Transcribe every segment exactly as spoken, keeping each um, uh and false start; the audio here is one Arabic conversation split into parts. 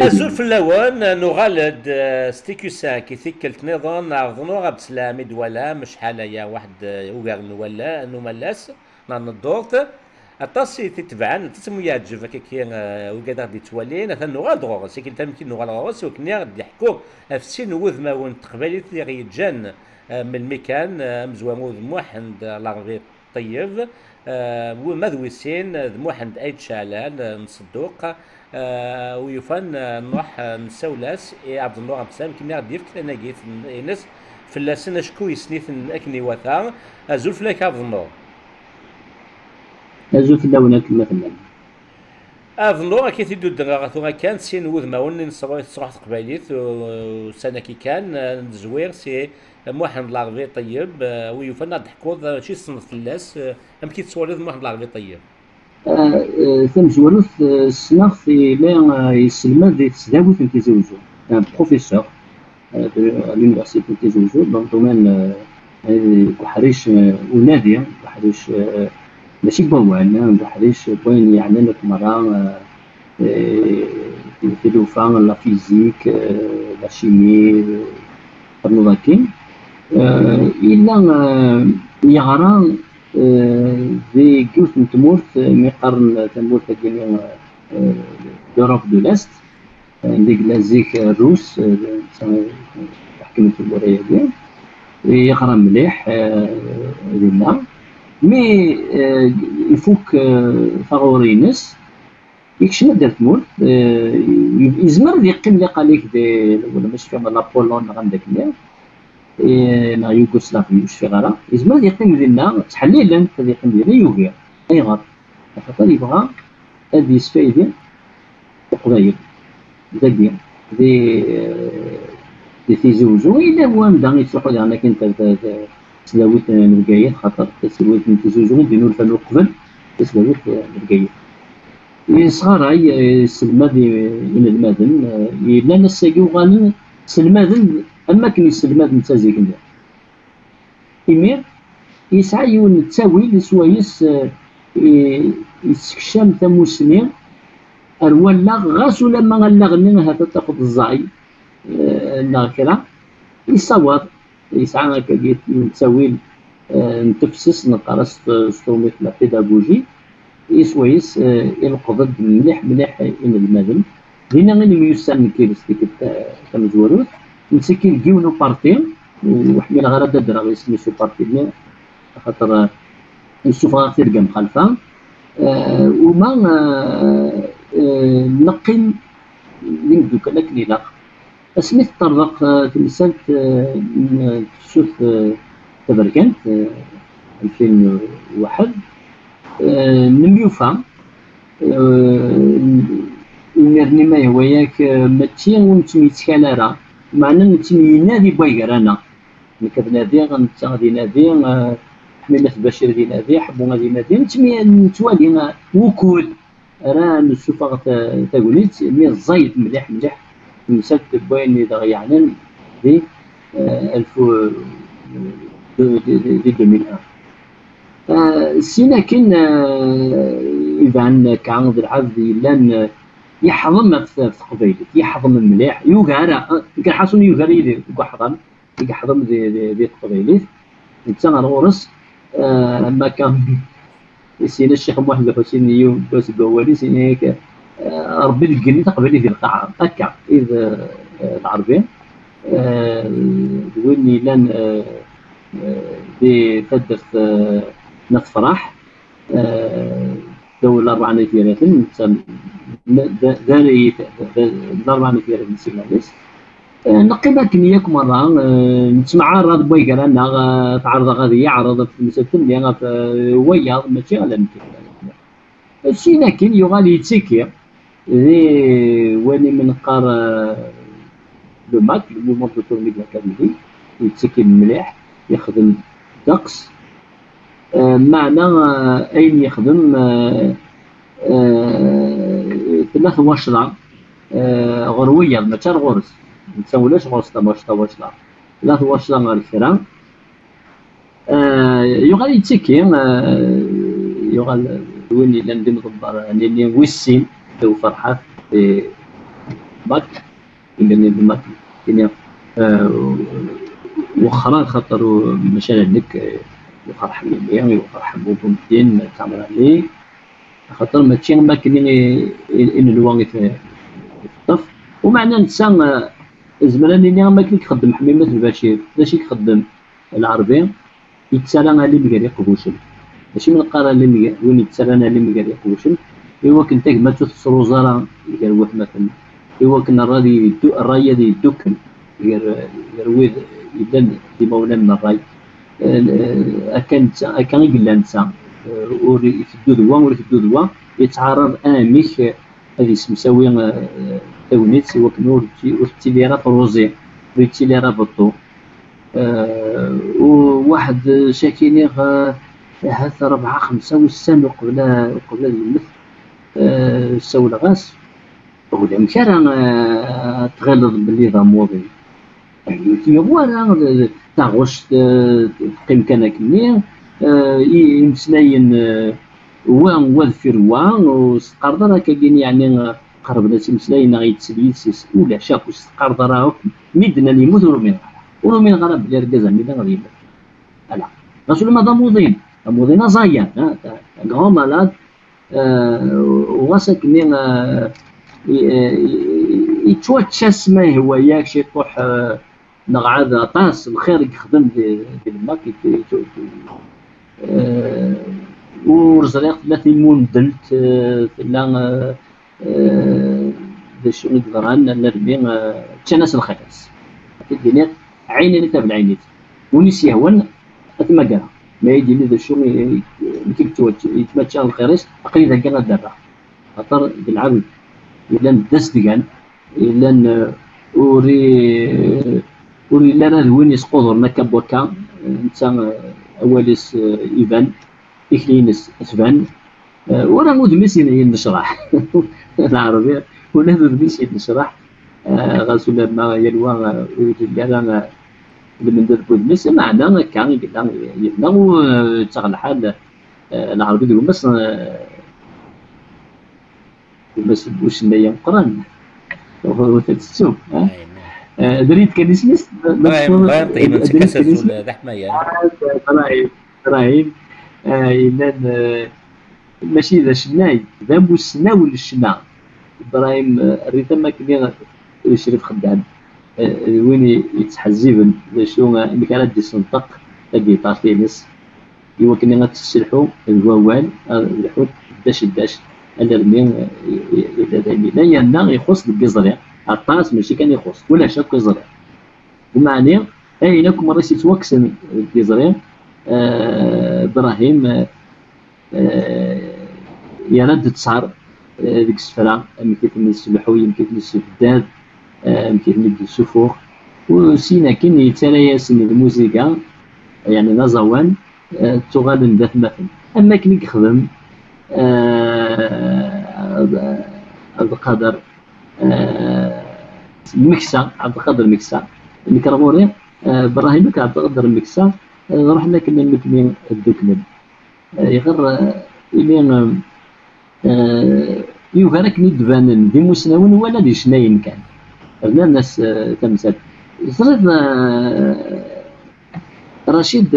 أزول في اللون نغالد ستيكوسا كي ثيكلت نظام نعرضنو غاب سلامي دولا مش حاليا واحد وقاغ نولا نملاس نان الدورت اطاسي تتبعن تسمو يعجب كي وقادا غادي تولين مثلا نغال دغوغ سي كي تمكن نغال غوص وكني غادي يحكو افسين وذ ما ون تقبلي اللي غيتجان من المكان مزوامو موحد لاغفي طيب ومذوسين موحد ايد شعلان نصدوق آه ويفن نروح نسولاس إيه عبد الله عبد السلام كنا غادي يفك انا جيت ناس في اللسنه شكو يسنيت اكني وثا ازول فلاك عبد الله ازول في اللونات مثلا عبد الله كي تدو الدغا كان سين وذ ما ون نصرا صراحه قبايليت وسنه كي كان زوير سي موحد لاغفي طيب ويفن ضحكوض شي صنف اللاس ام كي تصور موحد لاغفي طيب ثم جوالوث السنة في لا يسلم دي تسداوت من تيزوجو بروفيسور à l'université de Tizouzou dans le domaine كحريش ونادي كحريش ماشي بوان كحريش وين يعلم لك مرة الفيلوفا لا فيزيك لا شيمي النظاكين إلا يغرى في جوث تمورت من قرن تمورت كيما لوروب دو لاست عندك لازيك الروس تحكمت في الولاية ديال يقرا مليح لنا مي يفوك فاغورينس يكشم دار تمورت يزمر يقيم لي قال لك ولا ماشي كما لابولون عندك لا يوغوسلافيا واش في غرا يزمر يقيم لنا تحليل انت يقيم لنا يوغير اي غلط خاطر يبغى هاد يسفايدين القضايا داك دي دي تيزوجو الا هو بدا يتروحوا لهنا كاين تسلاوت البقايات خاطر تسلاوت من تيزوجو نديرو الفالو قبل تسلاوت البقايات صغار هاي سلماد من المدن الا نساقيو غالي سلماد اما كاين سلماد نتا زيك إمير يسعى يون التاويل سوايس يستكشم تموسني الولا غاس ولا ما غلغني هذا تاخذ الزعي الناكرة يصور يسعى هكا التاويل نتفسس نقرا ستروميت لا بيداغوجي يسوايس ينقض مليح مليح إلى المدن هنا غير يسمى كيرس ديك تمزوروت مسكين كيونو بارتي وحمل غير دادرا غير سميتو بارتي خاطر نشوفها تلقى مخالفة وما نقل لينك لكن لا سميت طرق تمثلت سوت تبركنت ألفين وواحد نميوفا المرني ما هو ياك ماشي ونتمي تكالارا معنا نتمي ينادي بويغر انا كنادي غنتا غادي نادي حميلة بشير غادي نادي حبو غادي نادي نتمي نتوالي وكود راه نشوفها تاقوليت مي الزايد مليح مليح مسات بوين يعلن دي ألف دي ألفين وواحد سينا كاين يبان كعرض العبد لان يحضم في قبيلة يحضم مليح يوغارا كنحاسون يوغارا يدير يحضم يحضم دي دي قبيلة نتا غنورس اما كان سينا الشيخ محمد الحسين يوم باس القوالي سينا هيك ربي لقني تقبلي في القاعة هكا إذا العربي ويني لان دي فدت نفرح دول الأربعة نفيرات داري الأربعة نفيرات نسيباليس نقيبها كنياك مرة نسمع راد بويقر أنا تعرض غادي يعرض في المسلسل اللي ويا ماشي على مكان شي لكن يغالي يتسكر ذي واني من قار لو ماك لو مومون دو تورني دو كاميدي يتسكر مليح يخدم دقس معنى أين يخدم ثلاث واشرة غروية ماشي غرس متسولاش غرس ماشي واشرة ثلاث واشرة غير الكرا يغال يتسكي يغال وين اللي ندير مضبر يعني اللي ويسين تو فرحات باك يعني الماك يعني وخرا خاطر مثلا عندك وخر حميمي وخر حبوب مدين تعمر عليه خاطر ماشي ما كاين ان الوان في الطف ومعنى نسى زمان اللي ما كنت يخدم حميمة البشير باش يخدم العربي يتسالى اللي مقال يقبوشل ماشي من القرار اللي وين يتسالى اللي مقال يقبوشل إوا كنت ما تثر وزارة قال واحد مثلا إوا كنا الراي الراي هذا يدوكل يروي يدن دي مولانا من الراي كان كان يقول نتا وري يفدو دوا وري يفدو دوا يتعارض اميك هذه مساوي تونيت سوا كنور تيلي راه روزي تيلي راه بطو وواحد شاكيني هذا ربعة خمسة وسنة قبل قبل المثل ساو الغاس ولا مكان تغلظ باللي ضاموضي يعني فوالا تاغوش تقيم كان كني يمسلاين وان وذفر وان وسقردر كاين يعني قرب ناس يمسلاين غيتسليس ولا شاف سقردر مدنا اللي يموت ورومين ورومين غرب بلي ركز مدنا غادي يموت لا رسول ما ضاموضين ضاموضين زايان غون مالاد وغاسك مين يتوتشاس ما هو ياك شي طوح نقعد طاس الخير يخدم في الماك ورزريق ثلاثة مون دلت لا باش نقدران نرمي تشناس الخيرس كدير عيني اللي تابع عينيت ونيس يهون اتما كاع ما يدير لي شو كيف يتمشى الخيرس عقيده كان دابا خاطر بالعبد الا داس ديال الا وري وري لا راه وين يسقطر نكب وكا انت اوليس ايفان إكلينس أسبان وراه مود ميسي نشرح العربية ولا مود ميسي نشرح غاسولا ما يلوى ويجي من درب ميسي معنا كان يقول يقول تغل حال العربية ديال بس بس واش ندير قران هو تتسوق دريت كان اسمس باين باين طيب نتكسس ولا ذا حمايه راهي راهي إلا ماشي ذا شناي ذا بو السنا ولا الشنا إبراهيم الريتم ما كبير شريف خدام وين يتحزب شنو اللي كان دي سنطق تلقي طاطينس إوا كنا غتسلحو الووال الحوت داش داش الرمين لا ينا يخص الجزرية الطاس ماشي كان يخص ولا شاك الجزرية بمعنى أي لكم مرة يتوكسن الجزرية ابراهيم يرد تصار ديك السفرة يمكن تمس اللحو يمكن تمس الداد يمكن تمد السفور وسينا كاين يتلاياسن الموسيقى يعني نزوان تغادن ذات مثل اما كي يخدم عبد القادر مكسا عبد القادر مكسا الميكروفون ابراهيم عبد القادر مكسا رحنا كنا نكمل الدوكمنت يغر إلين يوغرك ندبان دي مسنون ولا دي شناين كان هنا الناس تمثل صرت رشيد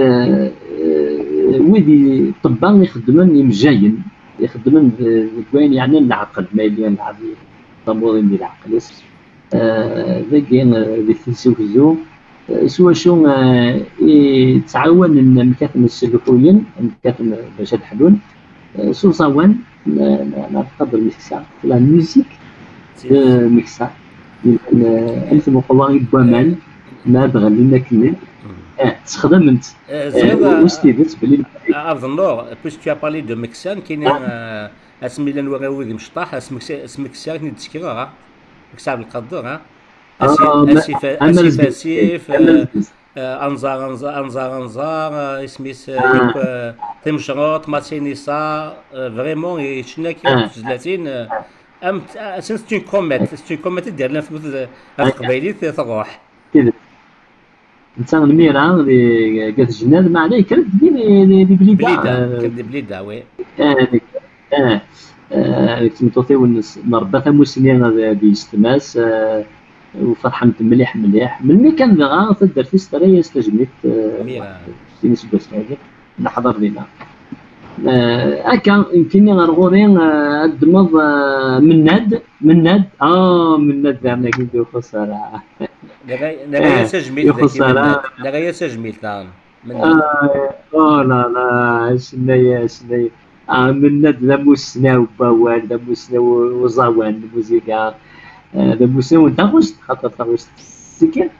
ويدي طبان يخدمن يمجاين يخدمن دوين يعني العقل ما يلي نلعب طابورين ديال العقل ذاكين اللي تنسوكزو سوا شو يتعاون المكاتب السلوكيين المكاتب باش الحلول سو صوان نقدر ميكسا لا ميوزيك ميكسا ألف مقوى بومان ما بغى لنا كلمة تخدم انت وستيفت بلي اظن بويسك tu as parlé de مكسان كاين اسمي لنا وراوي مشطاح اسمك اسمك ساكن التذكيره مكسا بالقدر اسف اسف اسف انظار انظار انظار انظار اسميس تمشروط ماتينيسا فريمون شنا كي ثلاثين ام سنس اون كوميت سي اون كوميت ديال لنا في القبايلي تروح كذا انت الميرا اللي قالت الجناد ما عليه كرد دي بليده بليده كرد بليده وي اه اه تمتوثي ونس نربى ثموسنين بيستماس وفرحمت مليح مليح ملي كان دغا تدر في ستريا استجميت ميرا في نسبة هذيك نحضر لينا هكا يمكنني غرغوري الدمض مناد مناد اه مناد زعما كي نديرو خسارة نغايا سجميت خسارة نغايا سجميت نعم اه لا لا شنايا شنايا آه مناد لا موسنا وباوان لا موسنا وزاوان الموسيقى لا موسنا وداغوست خاطر داغوست سكر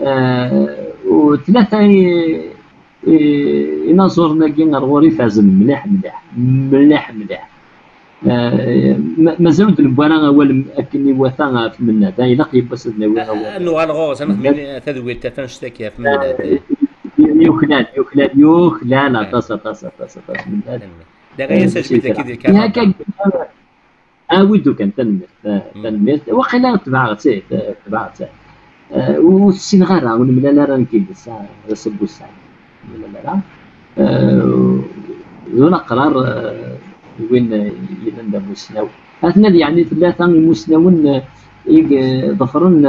وثلاثة يناصرنا كي غرغوري فازم مليح مليح مليح مليح مازالوا البوانا اول اكني وثا في مناد الا قيبس ناوي انو غالغوص انا من تدوير تفنشتك في مناد يوكلان يوكلان يوكلان طاسه طاسه طاسه طاسه مناد دغيا سجلت كي كان هكا اودو كان تنمير تنمير وقيلا تبعت تبعت والسنغال راه ولا لا راه نكيبس رسبو الساعه لا لا لا قرار وين يلنا مسناو هاتنا يعني ثلاثه مسناون ظفرن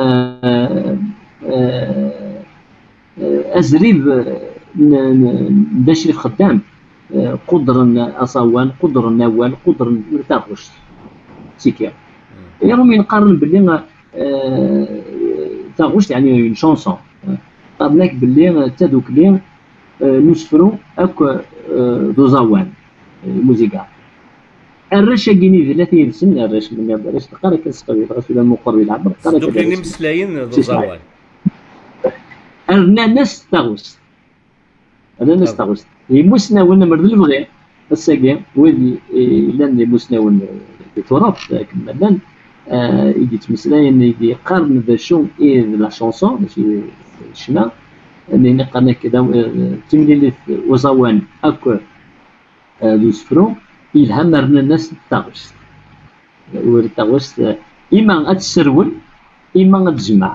ازريب داشري خدام قدر اصوان قدر نوال قدر تاغوش سيكيا يروم نقارن باللي تاغوش يعني اون شونسون قابلك باللي تادوك لي نسفرو اكو دوزاوان موسيقى الرشا كيني ثلاثين سنه الرش من الرش تقرا كنسقي رسول المقرب العبر قرا دوك اللي مسلاين دوزاوان انا ناس تاغوس انا ناس تاغوس يمسنا ولا مرد البغي الساقي ولي لان يمسنا تورط كملان يجي تمسلاين يجي قارن ذا شون اي لا شونسون ماشي شنا اللي قالنا كذا تملي وزوان اكو لوسفرو يلهم مرنا الناس تاغوس والتاغوس اما غتسرول اما غتجمع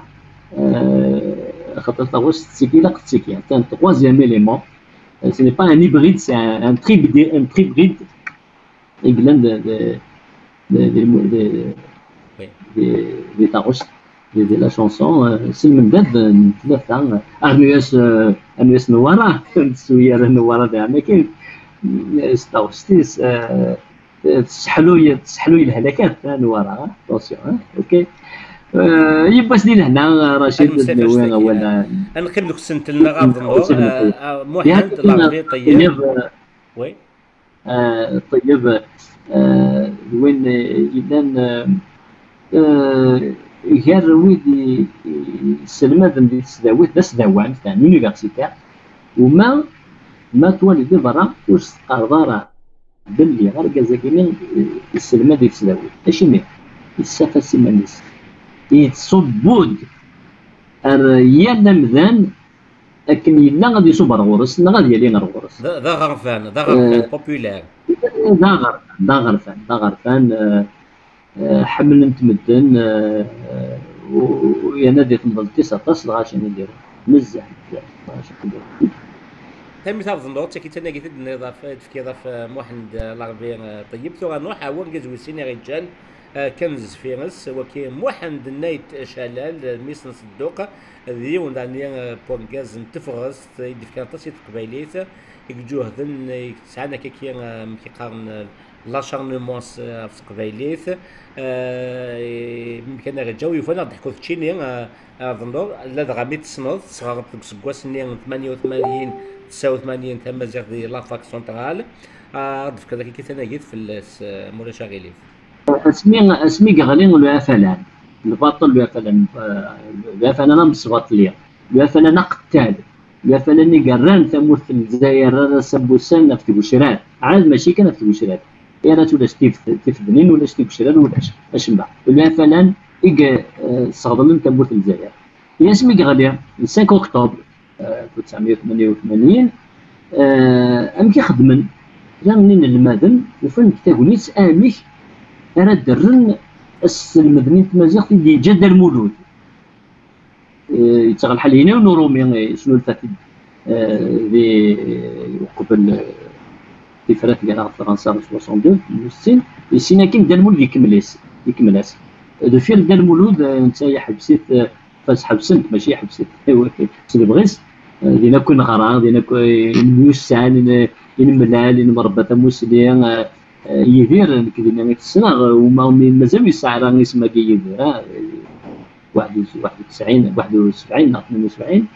خاطر تاغوس تسيكي تسيكي c'est un troisième élément ce n'est pas un hybride c'est un, un tribrid un tribrid également de de de de de de تاغوس de la chanson c'est من بعد ثلاثة أرنياس أرنياس نوارا سوير نوارا زعما كاين ستاوستيس تسحلو تسحلو الهلاكات نوارا اتونسيون اوكي يباس لينا هنا رشيد النووي ولا نقيم لك سنت لنا غاض محمد لاغبي طيب وي طيب وين اذا غير ويدي السلمات اللي تسداويت بس دوام تاع لونيفرسيتير وما ما توالد برا واش تقدر باللي غير كازاكيني السلمات اللي تسداويت ماشي مي السافا سيمانيس يتصبود يا مذان لكن يلا غادي يصوب الغرس لا غادي يلي غرس ذا غرفان ذا غرفان بوبولار ذا غرفان ذا غرفان ذا غرفان حمل نتمدن ويا نادي تنضل تسعة تصل غاش ندير مزح غاش ندير تم تاخذ نوت كي تناقي تد نضاف تفكير في محمد العربي طيب تو غنروح اول جزوي سيني رجال كنز فيرس وكي محمد نايت شلال ميسن صدوق ذي ونداني بونغاز نتفرس يدي كان تصيد قبيليت يجوه ذن ساعنا كي كيقارن لاشارنمونس في قبيليت يمكن رجاو يفونا ضحكوا تشيني ظنور لا دغامي تصنض صغار بسكواسني ثمانية وثمانين تسعة وثمانين تم زيغ دي لافاك سونترال ضف كذا كي تناقيت في مولا شاغيليف اسمي اسمي غالين ولا فلان الباطل ولا فلان ولا فلان مصباطليه ولا فلان قتال ولا فلان قران ثموت الجزائر سبوسان نفتي بشرات عاد ماشي كان نفتي بشرات يا راه ولا شتي تفدنين ولا شتي بشرات ولا اش اش من بعد ولا فلان إيجا صغدلن تموت الجزائر هي اسمي غاليه خمسة أكتوبر ألف وتسعمائة وثمانية وثمانين أم كيخدمن جا منين المدن وفين كتاكونيس آميك راه درن المدنية تمازيغ دي جد المولود يتغل حالينا ونورومي شنو الفاتد ذي قبل تفرات كاع فرنسا في اثنين وستين سينا كاين دا المولود يكملاس يكملاس دفير دا المولود نتايا حبسيت فاس حبسنت ماشي حبسيت سي بغيس دينا كون غرا دينا كون يوسعان ينملال مربى تموسلي يدير كدينا ميت السنة وما مازال يسعى راه اسمها يدير واحد وتسعين واحد وسبعين اثنين وسبعين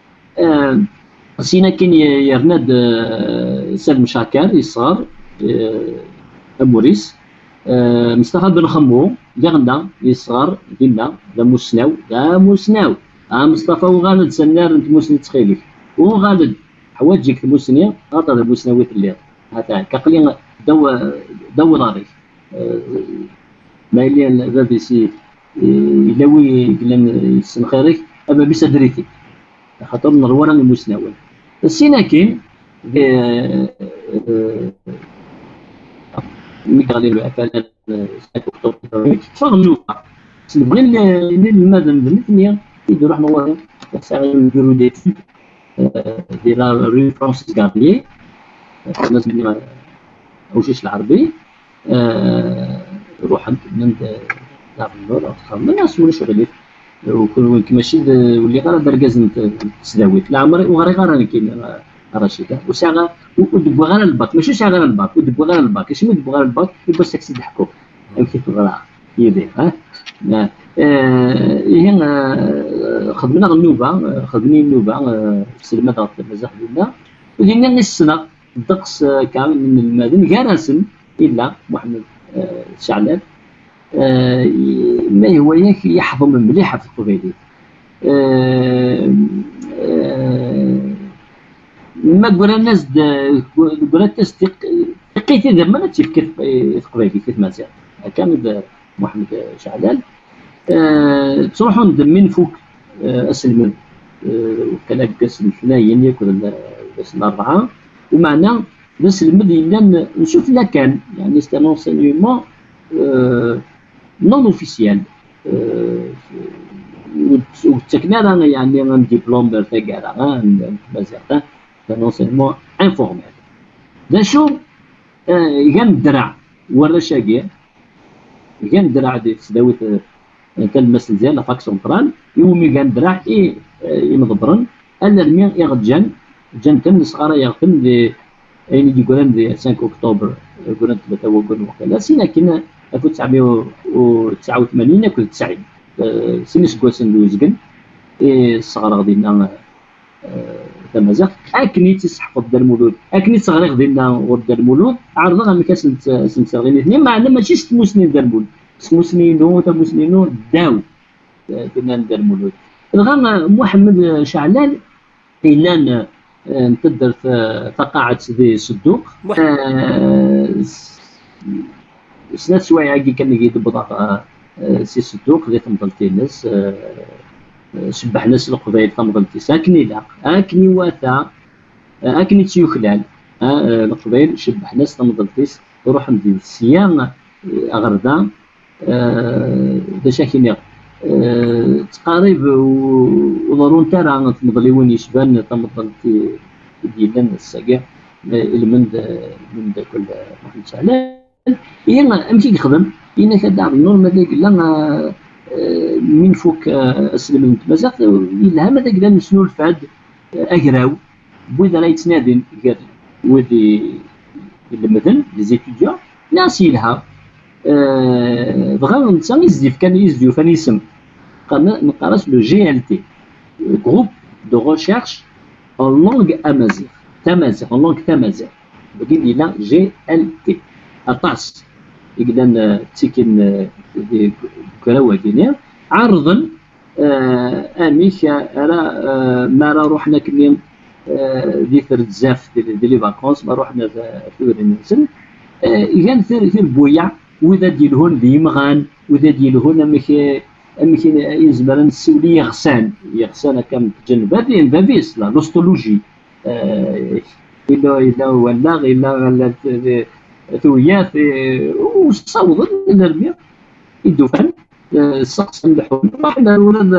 سينا كاين يرناد سالم شاكر يصغر موريس مصطفى بن خمو يغنى يصغر دينا دا مسناو دا مسناو ها مصطفى وغالد سنار انت مسني تخيلك وغالد حواجك المسنيه هذا المسنويت اللي هذا كقلين دو دو راري ما اللي بابي سي يلوي قلنا السنخيري ابا بسدريتي خاطر نروان المسناوي السينا كاين ميغالي العفالات اكتوبر فغنوفا بغي المدن بالثانيه يديروا حنا والله ساعه نديروا دي دي لا ري فرانسيس غابيي الناس اللي وشيش العربي روح عند دار النور ما الناس ولا شغل وكل وين ماشي واللي غير دركاز تسداويت لا عمري وغير غير انا كاين رشيده وساعه ودبوا غير الباك ماشي ساعه غير الباك ودبوا غير الباك اش مدبوا غير الباك يبقى ساكسي ضحكوا كيف غير يدير ها هنا خدمنا النوبه خدمني النوبه في سلمة دار المزاح ديالنا ودينا السنه الدقس كامل من المدن كارسن الا محمد شعلان ما هو ياك يحضم مليحه في القبيلي ما قول الناس قول الناس لقيت اذا ما تفكر في قبيلي كيف ما زال كامل محمد شعلان تروحوا من فوق اسلم وكان قسم الثناين ياكل قسم الاربعه ومعنا بس المدينه نشوف لا كان يعني سي انسينيومون نون اوفيسيال وتكنا رانا يعني ان ديبلوم تاع كاع مازال ان انسينيومون انفورميل دا شو كان الدرع ولا شاقيه كان الدرع ديال تسداويت كان المسل ديال لا فاك سونترال يومي كان الدرع اي يمضبرن انا المين يغجن جن تم صغار يغتم دي اين يجي يقولن دي خمسة اكتوبر يقولن ثلاثة وقول وكذا سينا كنا ألف وتسعمائة وتسعة وثمانين كل تسعين سينس كوسن دوزكن الصغار غادينا تمازيغ اكني تسحق د المولود اكني صغار غادينا ود المولود عرضنا ما كاس سنسغين الاثنين معنا ماشي ست مسنين د المولود ست مسنين نو تا مسنين داو كنا د المولود الغام محمد شعلان إلا نتدر في قاعة ذي صدوق سنات شوية عاقي كان يجي بضاعة سي صدوق ذي تمضلتي الناس شبح ناس القبيل تمضلتي ساكني لا أكني واثا أكني تيوخلال القبيل شبح ناس تمضلتيس روح ندير السيام أغردا ذا شاكيني أه تقارب وضرون ترى تمضلي وين يشبان تمضل ديالنا الساقع المند من كل واحد شعلان هي امشي يخدم هنا كدار النور ماذا قلنا من فوق اسلم من مازال يلها ماذا قلنا نسنو الفاد اقراو بوذا لا يتنادن قال ودي المثل لي زيتيديون ناس يلها بغا نتا يزديف كان يزديو فاني يسم نقراش لو جي ال تي جروب دو ريشيرش اون لونغ امازيغ تمازيغ اون لونغ تمازيغ بقي لنا جي ال تي اطاس يقدر تيكن كراوه دينير عرضا اميك راه ما راه روحنا كنين ديك بزاف ديال لي فاكونس ما روحنا في نسن كان في في البويع وذا ديالهن ديمغان وذا ديالهن امك امك يزمر نسولي يغسان يغسان كم تجنب هذه بابيس لا لوستولوجي الا الا ولا الا ثويات وصوض نرمي الدفن السقس اللحوم راحنا ولاد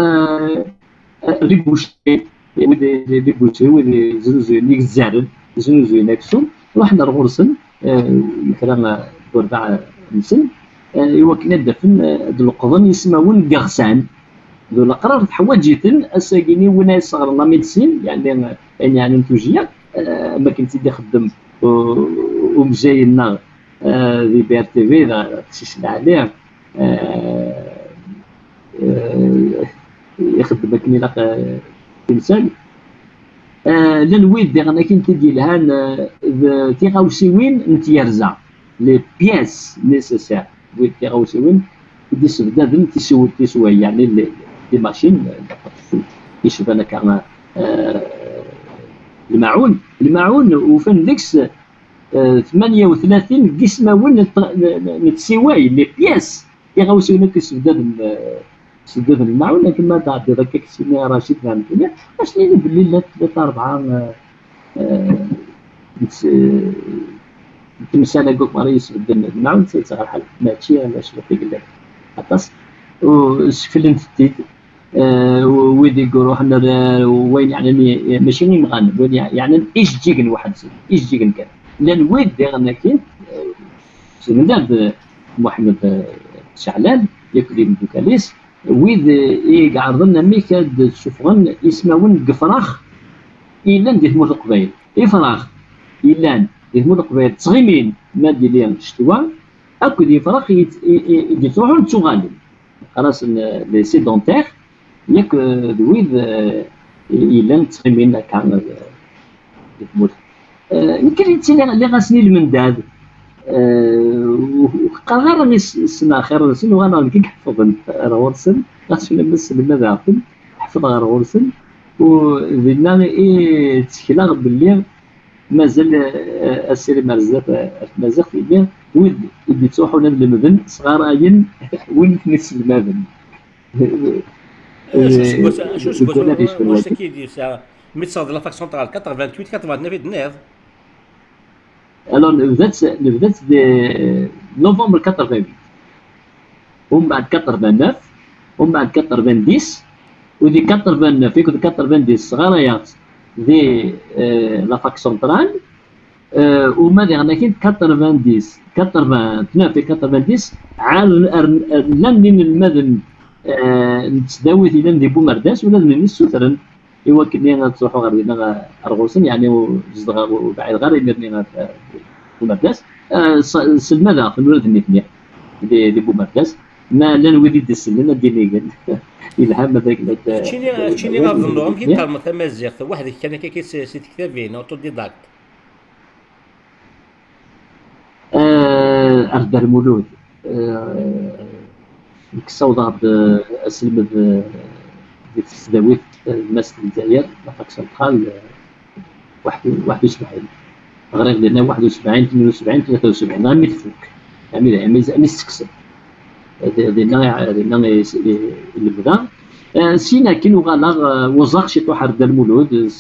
ريبوشي ودي ريبوشي ودي زنزوين الزارد زنزوين نكسو رحنا لغرسن مثلا بربع نسن ايوا كنا دفن د القضن يسمون قغسان ذو القرار تحوجيتن اساكيني ونا صغر لا ميديسين يعني يعني نتوجيه ما كنت دي خدم ومجاينا ذي بي ار تي في ذا تشيش عليه يخدم كني لاق تمثال لنويد دي غنا كنت دي لهان تيغاوسيوين نتيرزا لي بياس نيسيسير ويد تيغاوسيوين يدي سبدادن تسوي تسوي يعني لي ماشين يشبه انا كان الماعون الماعون وفن ديكس ثمانية وثلاثين قسمة وين نتسواي لي بياس يغاوسيوين كيسبداد سداد الماعون لكن ما تعدي ذاك كسيني رشيد فهمتني باش لي باللي ثلاثة أربعة تمثال كوك مريس بدل الماعون تيتغير الحال ماشي علاش قلت لك عطاس وشفلن تيت ويدي يقولوا حنا وين يعني ماشي نغنى وين يعني ايش جيكن واحد ايش جيكن كان لان ويد انا كنت سنداد محمد شعلان ياكل دوكاليس ويد إيه عرضنا ميكاد شوفغن يسمون قفراخ إيلان دي ثمور القبايل إي فراخ إيلان دي ثمور القبايل تصغيمين ما ديالين شتوا أكو دي فراخ يتروحون تشوغالين خلاص لي سيدونتيغ ياك ويد إيلان تصغيمين كان دي ثمور يمكن يتسنى لي غاسني المنداد وقال غير راني السنه خير سن وانا كي نحفظ غورسن غاسي نمس من عقل حفظ غير غورسن وبينا اي تشكيلا باللي مازال السيري مرزق مازال في وين اللي تروحوا للمدن صغار وين نفس المدن شو شو واش كيدير ساعه ميتسون دو لا فاك سونترال ثمانية وثمانين ثمانية وثمانين دنيف الو بدات بدات نوفمبر ثمانية وثمانين ومن بعد ثمانية وثمانين ومن بعد تسعين ودي ثمانية وثمانين في كنت ثمانية وثمانين صغاريات دي لا فاك سونترال وما دي انا كنت ثمانية وثمانين في ثمانية عال لن المدن نتداوي الى دي بومرداس ولا نسوترن ايوا كنا تروحوا غير لنا ارغوسن يعني وزدغا وبعيد غير يمرني بومرداس سلمى في الولد النيتنيا دي دي بومرداس ما لا نودي ديس لنا دينيغن الهام هذاك شيني شيني غنظنهم كي قال مثلا مازيغ واحد كان كي سيت كتابين اوتو ديداكت اه اردر مولود كصوض اسلم ديك السداويت الماس الجزائر لافاك سنترال واحد وسبعين غير لنا واحد وسبعين اثنين وسبعين ثلاثة وسبعين غير متفوك يعني يعني يعني سكسر دينا دينا اللي بدا سينا كينو غالا وزاق شي طوحر ديال المولود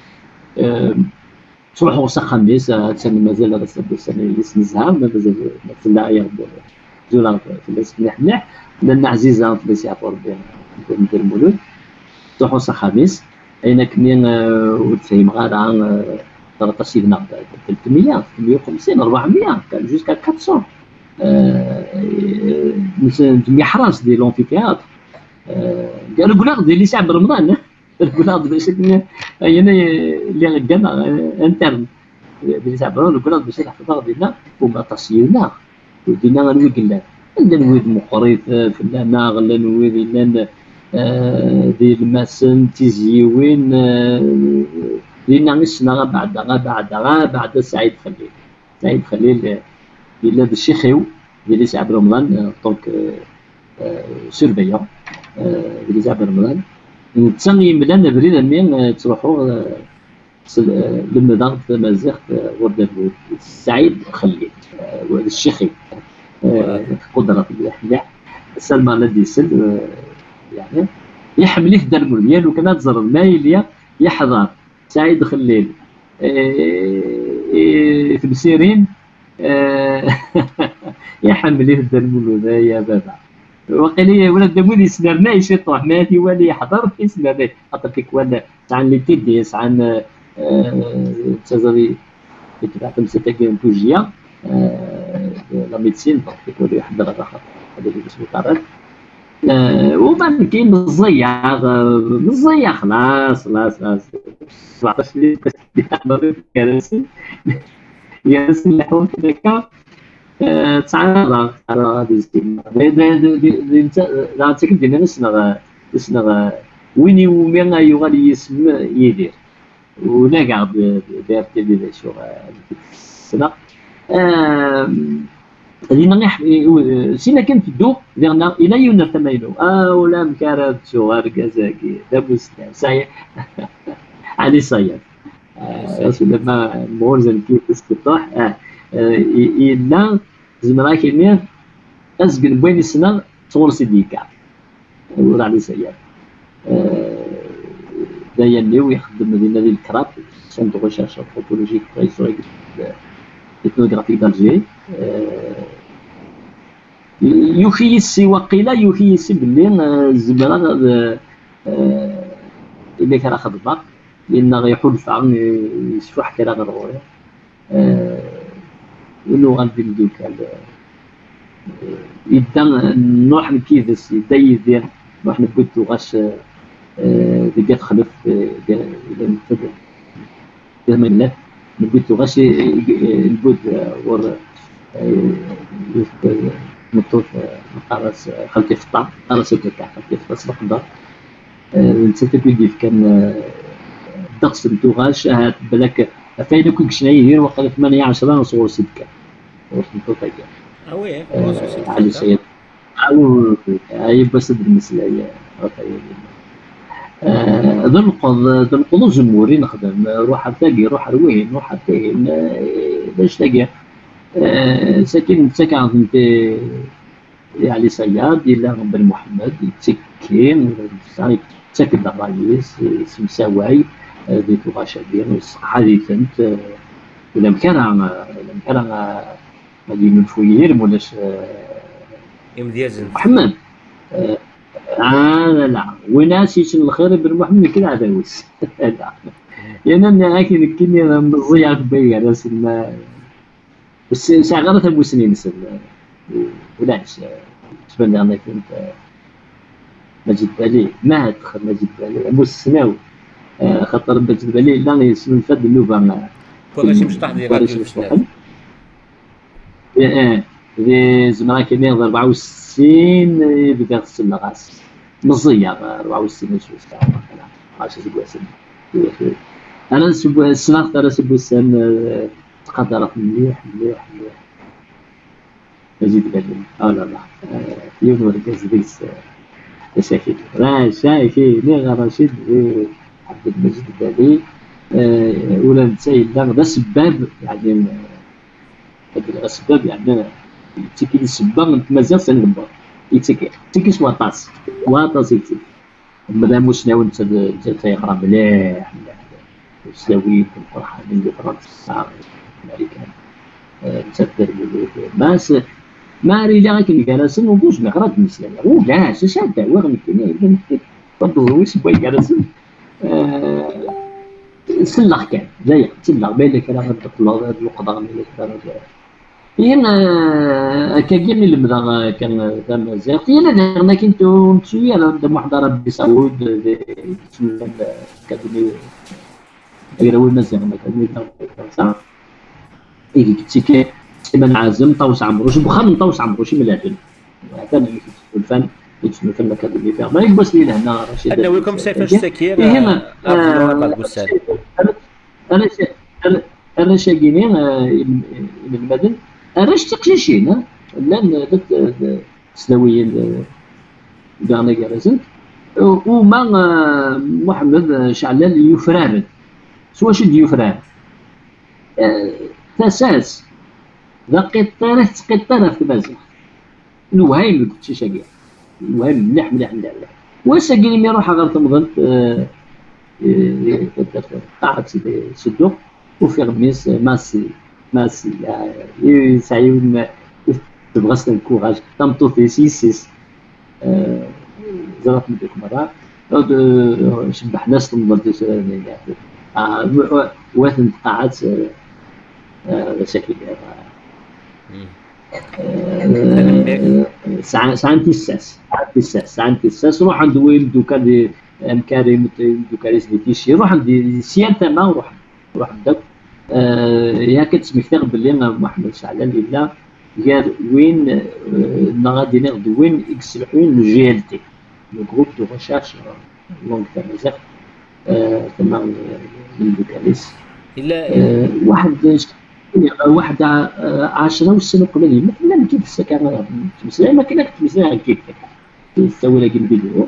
تروحوا وسا خميس تسنى مازال هذا السنه اللي سنزها مازال تسنى ايام زولا في الناس مليح مليح لان عزيزه في سيابور ديال المولود تروحوا وسا خميس اين كنين وتفهم غير عن ثلاثة سيدنا ثلاثمية ثلاثمية وخمسين أربعمية كان جوسكا أربعمية نسمي حراس ديال لونفيتياتر الكلاغ ديال اللي ساعة رمضان الكلاغ باش انا اللي غدانا انترن اللي ساعة رمضان الكلاغ باش نحفظها ديالنا وما تصيرنا ودينا غنويد لا لا نويد مقريط فلانا غلا نويد لان ديال المسن تيزيوين لان نسنا غا بعد غا بعد غا بعد سعيد خليل سعيد خليل إلا بالشيخيو اللي ساعة رمضان طونك سيرفيون اللي ساعة رمضان تسمي ملان بريد مين تروحوا للمدار مازيغ ورد سعيد خليل الشيخي قدرة مليح سلمى الذي سل يعني يحمل في درب ديالو كان تزر المايليا يحضر سعيد خليل في مسيرين يحمل في درب يا بابا وقيل ولاد دموني سنرنا يشطح ماتي ولا يحضر في سنرنا خاطر كيك ولا عن لي تيديس عن تزري يتبع تمسك بوجيه لا ميديسين يقول يحضر هذا هذا اللي اسمه طارق. ومن كاين الزيا الزيا خلاص خلاص خلاص سبعطاش اللي كنت كراسي ياسين الحوت هكا تعرض على هذه الزينة لا تكدي نسنا نسنا وين يومين يغالي يسمى يدير ولا قاعد داير تبي شو السنة لينا نح سينا كنت دو لأن إلى يوم نتمينو آه ولا مكارد شو هرجزاكي دبوس ساي علي ساير لما مورزن كيف استطاع آه إلا زمراك النير أزقل بين السنة صور سيديكا ولا علي ساير دايا اللي يخدم مدينة الكراب سنتو ريشيرش أنثروبولوجيك هيستوريك إثنوغرافيك دالجيري يخيس وقيل يخيس باللي الزمرة اللي كان أخذ الباق لأن غيحول الفعل يشفح كلا غير ولو غنبي ندوك يبدا نروح نكيفس يبدا يدير نروح نبدو غاش ديك تخلف إلى نتبع كما لا نبدو غاش البود ور مطوف قراص خلتي في الطعم قراص تاع خلتي في الصباح الدار نسيت كيف كان الدقس نتوغاش هاد بالك فايدة كل شناير وقت ثمانية عشرة نصور سدكا ورسمتو طيب اه وي على سيد او اي بس بالمسألة ذا القض ذا القض الجمهوري نخدم روح تلاقي روح روين روح تلاقي باش تلاقي ساكن ساكن انت علي صياد يلا بن محمد يتسكين ساكن الرئيس سمساواي ديتو غاشابين حديثا ولا مكان ولا مكان مدينة الفوير مولاش امدياز محمد اه لا وناس يشن الخير بن محمد كذا عداوس لا يعني انا اكيد كني مضيع بيا راس ما بس شغلت ابو سنين سن ولاش تبان انا كنت مجد بالي ما دخل مجد بالي ابو السناوي خاطر مجد بالي لا يسمى فد النوبه كلشي مش تحضير راديو الاسلام اه ذي زمان كاين أربعة وستين بدا غسل غاس مزيا أربعة وستين شو ساعه عشرة سبوع سنه انا سبوع السنه ترى سبوع سنه تقدرت مليح مليح مليح مجد بالي اه لا لا يوم الكاس ديس مشاكل مشاكل لي رشيد عبد المجيد بالي ولا نسيت لا هذا سباب يعني هذا السباب يعني تيكي السباب مازال سنبا يتيكي تيكي سوا طاس واطاس يتي مادام شناو انت تيقرا مليح مليح سلاوي القرحه من فرنسا الامريكان تسدر ماس ما ريلا غير جالسين وبوش ما قرات مسلم ولا شاد واغني كاين برضو هو سبا جالسين سلخ كان زي سلخ بين كلام الطلاب القضاء من الكلام هنا كاين اللي بدا كان كان زي انا انا كنت شويه عند محضر ربي سعود كاتبني يقراو المزيان ما كاتبني صح اي كنت من عازم طوس عمروش بخم طوس عمروش من العدل كان اللي في الفن يتسمى في الاكاديمي فيها ما يكبس لي لهنا رشيد انا ويكم سيف السكير هنا انا انا انا شاقينين المدن انا شتقشيشين لان سلاويين دانا جالسين وما محمد شعلان يفرارد سوا شد يفرارد تاساس ذا قطاره قطاره في المزيان الوهايم اللي كنت شاقي الوهايم مليح مليح مليح وساقيني مي روح غير تمضنت قاعد سدو وفي غميس ماسي ماسي يسعيون تبغى الكوراج تمطو في سيسيس زرت من ديك مرة شبح ناس تمضنت واثن قاعد بشكل ساعة ساعة تساس ساعة تساس ساعة تساس روح عند وين دوكا دي مكارم دوكا ريس دي تيشي روح عند سيان تما وروح روح عندك يا كتسمكتغ باللي محمد شعلان إلا قال وين غادي ناخدو وين اكسبحوين لو جي ال تي لو جروب دو ريشيرش لونغ تيرم تما من دوكاليس الا واحد واحد عشرة وسنة قبل مثلا نجيب السكر تمسلا ما كنا تمسلا كيف تسوي لك الفيديو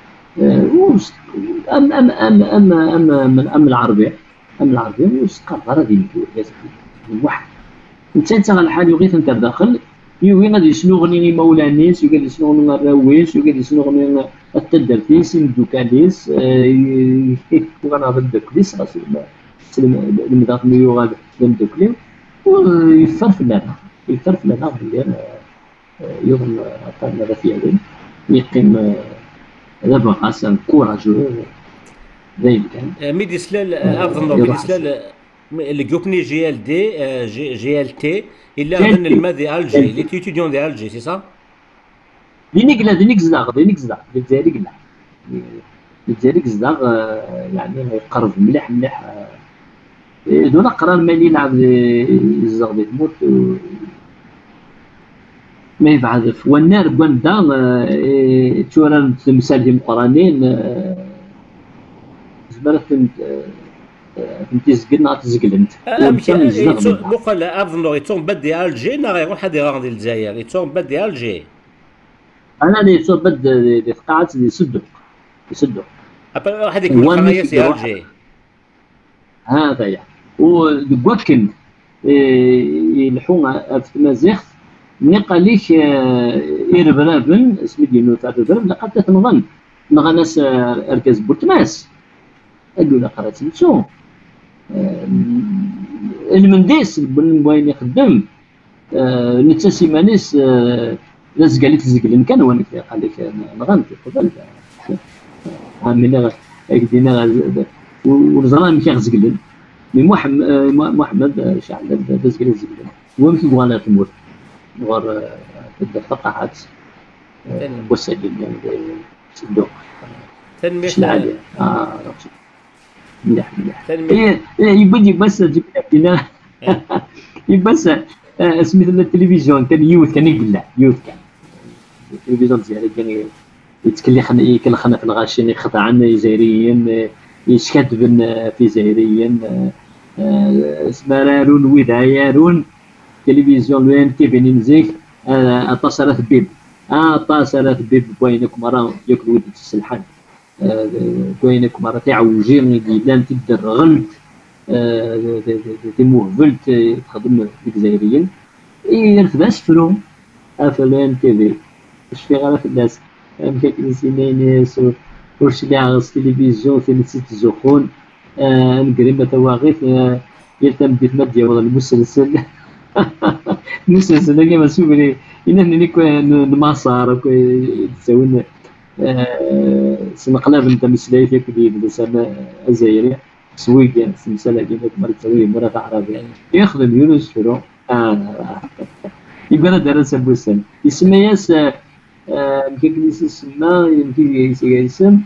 ام ام ام ام ام ام العربية ام العربية وسقط غادي ندير واحد انت انت الحال يغيث انت داخل يوين غادي شنو غني مولانيس وقال شنو غني الراويس وقال شنو غني التدرتيس ندوكاليس وانا بدكليس راسي المداخل يوغا ندوكلي ويفرف لنا يفرف لنا باللي يوم عطانا رفيعين يقيم دابا خاصة كوراجو دايما كان ميديسلال اظن ميديسلال الجوبني جي ال دي جي ال تي الا من المادي الجي لي تيتيديون دي الجي سي صا دينيك لا دينيك زلاغ دينيك زلاغ الجزائري لا الجزائري زلاغ يعني يقرب مليح مليح دون قرار مالي يلعب الزغ دي تموت ما يفعل والنار بواندا تورا تمثال دي مقرانين زبالة فهمتي زقلنا تزقلنت نقول اظن يتون بدي الجي نا غيروح حد يغاضي الجزائر يتون بدي الجي انا اللي يتون بد دي قاعات اللي يسدوا يسدوا ابا هذيك القضيه سي الجي هذا يعني ودوكن يلحون في مازيغ ملي قال ليك إربرابن اسمي دينو تاع إربرابن لقد تنظن نغا ناس أركز بورتماس قالوا لا قرات نتو المنديس بن بوين يخدم نتا سيمانيس ناس قال لك تزقلن كان هو قال لك نغنت قبل عاملين هكدينا ورزران كي غزقلن مي محمد محمد شعل تزقلن زقلن هو ماشي بغانا تموت غير التقاعات وسائل يعني صندوق تنمية العالية اه مليح مليح ايه يبدي بس جبت لنا بس سميت التلفزيون كان يوث كان يقلع يوث كان التلفزيون ديالي كان يتكلي خنا يكل خنا في الغاشين يخطا عنا جزائريين يشكتبن في جزائريين سمرارون ودايرون تلفزيون وين تيفيني مزيك اتصلت بيب اتصلت بيب بوينك مرة ياكل ولد السلحان بوينك مرة تعوجيني لان تدر غلط تموهبلت تخدم الجزائريين يرفداش فرو افلام تيفي واش في غير في الناس مكاكل سينينيس واش اللي عاغص تلفزيون في نسيت الزخون نقريبا تواغيث يلتم بديت مادية ولا المسلسل المسلسل كيما سوبري إنني نماصر تساوين سنقلب نتا مسلايت ياكل بلسان الجزائري سويقيا سمسالة كيما تمر تسوي مرة عربية يخدم يونس فرو يبقى درس بوسن يسمى ياس يمكن يسمى يمكن يسمى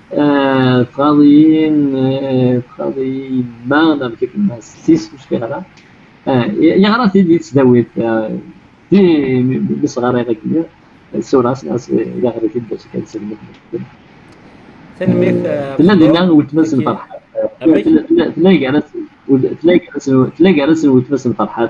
فاضيين فاضيين ما نمكن ما سيس مش كذا يعرف يدي تداويت دي بصغار هذاك السوراس ناس إذا غير يبدا شي كنسلم تنمية الذي نان وتمثل فرحات تلاقي راس تلاقي راس تلاقي راس وتمثل فرحات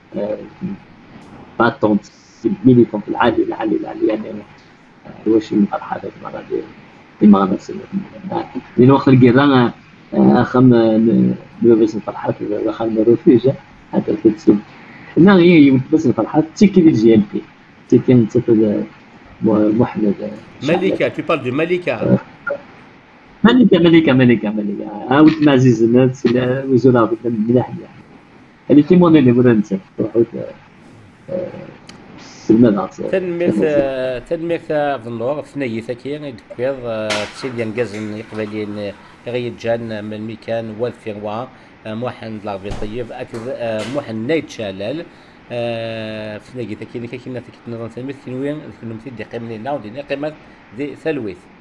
باتونت ميليتون في العالي العالي العالي يعني واش من فرحات هذيك المره دي ما غنسل لين وقت الكيران اخم بس الفرحات دخل الرفيجه حتى تتسب لا هي بس الفرحات تيكي دي جي ال بي تيكي نتصل محمد ملكه tu parles de ملكه ملكه ملكه ملكه ملكه عاود معزيز الناس وزولا بدنا ملاح ملاح اللي تيمون اللي بغينا ننسى السلمة تنميت تنميت ظنور ثنية ثكي دكويض تسيليا نقازن يقبلين غيد جان من ميكان والثروة موحن لاربي طيب أكد موحن نايت شلال ثنية ثكي ذيك كنا ثكي نظام تنميت كنوين كنوم تدي قيمة ناودي قيمة ذي ثلويث